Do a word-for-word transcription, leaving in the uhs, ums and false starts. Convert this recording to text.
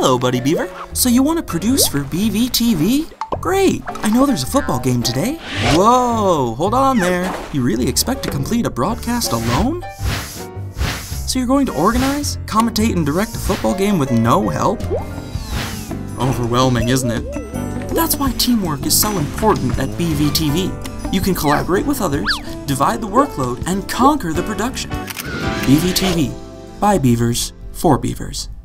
Hello, Buddy Beaver. So you want to produce for B V T V? Great! I know there's a football game today. Whoa, hold on there. You really expect to complete a broadcast alone? So you're going to organize, commentate, and direct a football game with no help? Overwhelming, isn't it? That's why teamwork is so important at B V T V. You can collaborate with others, divide the workload, and conquer the production. B V T V, by Beavers, for Beavers.